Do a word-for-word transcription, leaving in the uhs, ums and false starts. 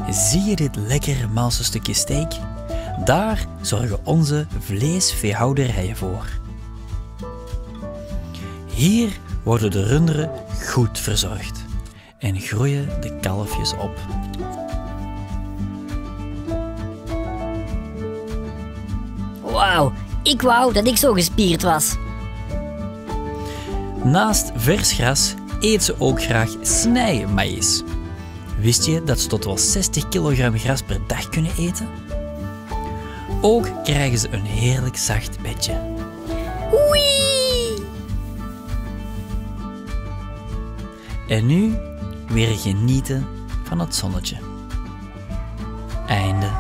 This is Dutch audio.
Zie je dit lekker malse stukje steak? Daar zorgen onze vleesveehouderijen voor. Hier worden de runderen goed verzorgd en groeien de kalfjes op. Wauw, ik wou dat ik zo gespierd was. Naast vers gras eet ze ook graag snijmaïs. Wist je dat ze tot wel zestig kilogram gras per dag kunnen eten? Ook krijgen ze een heerlijk zacht bedje. Oei! En nu weer genieten van het zonnetje. Einde.